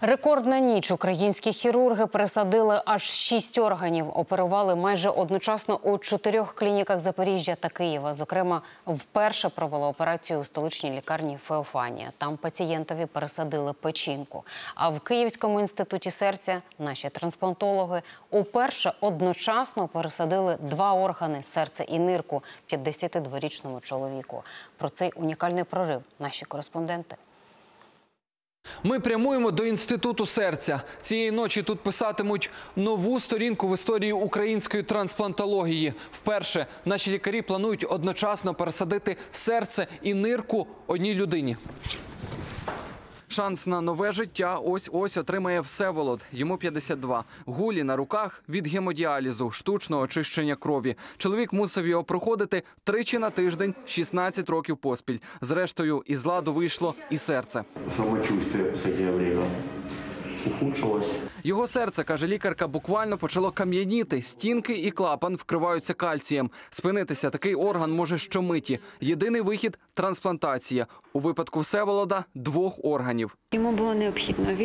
Рекордна ніч. Українські хірурги пересадили аж 6 органів. Оперували майже одночасно у 4 клініках Запоріжжя та Києва. Зокрема, вперше провели операцію у столичній лікарні «Феофанія». Там пацієнтові пересадили печінку. А в Київському інституті серця наші трансплантологи уперше одночасно пересадили 2 органи – серце і нирку 52-річному чоловіку. Про цей унікальний прорив наші кореспонденти. Ми прямуємо до Інституту серця. Цієї ночі тут писатимуть нову сторінку в історії української трансплантології. Вперше наші лікарі планують одночасно пересадити серце і нирку одній людині. Шанс на нове життя ось-ось отримає Всеволод. Йому 52. Гулі на руках від гемодіалізу, штучного очищення крові. Чоловік мусив його проходити 3 на тиждень, 16 років поспіль. Зрештою, із ладу вийшло і серце. Самочувствие в останнє время ухудшилось. Його серце, каже лікарка, буквально почало кам'яніти. Стінки і клапан вкриваються кальцієм. Спинитися такий орган може щомиті. Єдиний вихід – трансплантація. У випадку Всеволода – 2 органів. Йому було необхідно.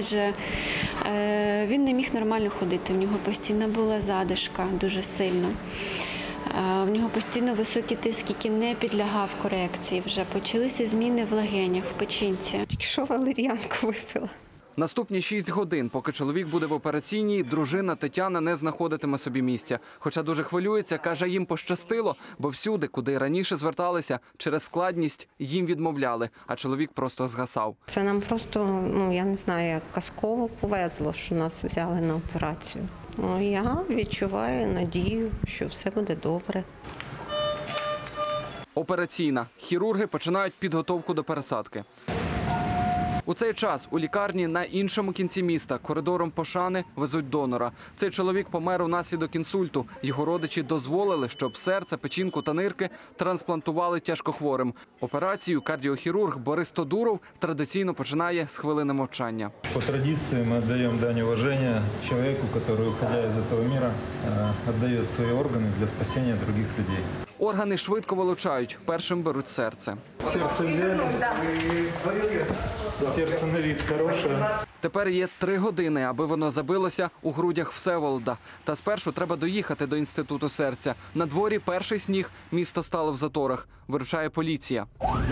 Він не міг нормально ходити. В нього постійно була задишка дуже сильно. В нього постійно високий тиск, який не підлягав корекції. Вже почалися зміни в легенях, в печінці. Тільки що валеріанку випила. Наступні 6 годин, поки чоловік буде в операційній, дружина Тетяна не знаходитиме собі місця. Хоча дуже хвилюється, каже, їм пощастило, бо всюди, куди раніше зверталися, через складність їм відмовляли, а чоловік просто згасав. Це нам просто, я не знаю, як казково повезло, що нас взяли на операцію. Я відчуваю надію, що все буде добре. Операційна. Хірурги починають підготовку до пересадки. У цей час у лікарні на іншому кінці міста коридором пошани везуть донора. Цей чоловік помер унаслідок інсульту. Його родичі дозволили, щоб серце, печінку та нирки трансплантували тяжкохворим. Операцію кардіохірург Борис Тодуров традиційно починає з хвилини мовчання. По традиції ми віддаємо дань поваги чоловіку, який, виходя з цього світу, віддає свої органи для спасіння інших людей. Органи швидко вилучають. Першим беруть серце. Серце взяли. Серце на вид хороше. Тепер є 3 години, аби воно забилося у грудях Всеволода. Та спершу треба доїхати до Інституту серця. На дворі перший сніг, місто стало в заторах. Вирушає поліція.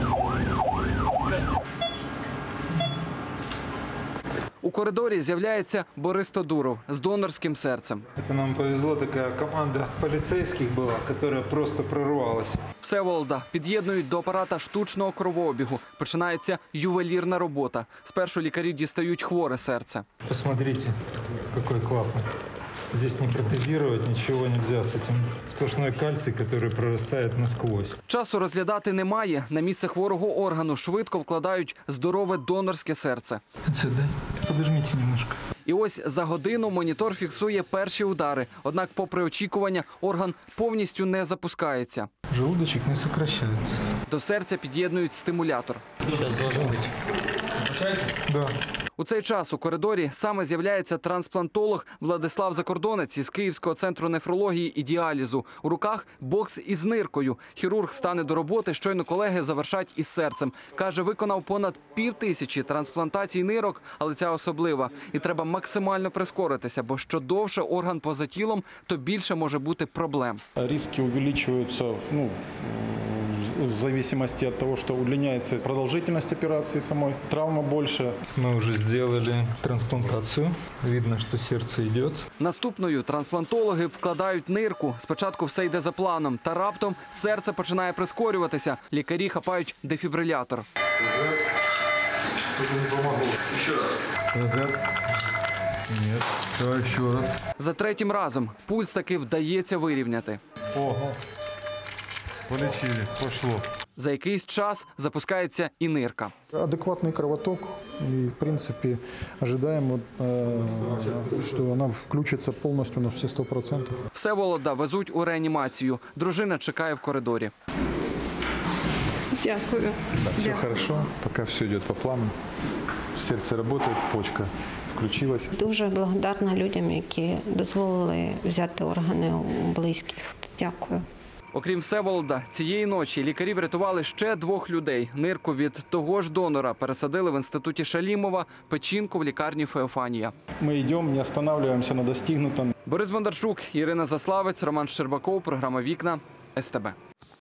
У коридорі з'являється Борис Тодуров з донорським серцем. Це нам повезло, така команда поліцейських була, яка просто прорвалася. Всеволода під'єднують до апарата штучного кровообігу. Починається ювелірна робота. Спершу лікарі дістають хворе серце. Посмотрите, який клапан. Здесь не протезировать ничего нельзя с этим. Сплошной кальций, который прорастает насквозь. Часу розглядати немає. На місце хворого органу швидко вкладають здорове донорське серце. Подожмите немножко. І ось за годину монітор фіксує перші удари. Однак, попри очікування, орган повністю не запускається. Желудочек не сокращается. До серця під'єднують стимулятор. Сейчас должен быть. Да. У цей час у коридорі саме з'являється трансплантолог Владислав Закордонець із Київського центру нефрології і діалізу. У руках бокс із ниркою. Хірург стане до роботи, щойно колеги завершать із серцем. Каже, виконав понад 5000 трансплантацій нирок, але ця особлива. І треба максимально прискоритися, бо що довше орган поза тілом, то більше може бути проблем. Риски увеличиваются, в зависимости от того, что удлиняется продолжительность операции самой, травма больше. Мы уже сделали трансплантацию. Видно, что сердце идет. Наступною трансплантологи вкладають нирку. Спочатку все йде за планом, та раптом серце починає прискорюватися. Лікарі хапають дефібрилятор. Еще раз. Назад. Нет. Давай еще раз. За 3-м разом пульс таки вдається вирівняти. Ого. Полечили, пошло. За якийсь час запускається і нирка. Адекватный кровоток, и, в принципе, ожидаем, что она включится полностью на все 100%. Всеволода везуть у реанімацію. Дружина чекає в коридорі. Дякую. Да, все хорошо, пока все идет по плану. Сердце работает, почка включилась. Дуже благодарна людям, які дозволили взяти органи у близьких. Дякую. Окрім Всеволода, цієї ночі лікарі врятували ще 2 людей. Нирку від того ж донора пересадили в інституті Шалімова, печінку в лікарні Феофанія. Мы идем, не останавливаемся на достигнутом. Борис Бондарчук, Ірина Заславець, Роман Щербаков, програма «Вікна», СТБ.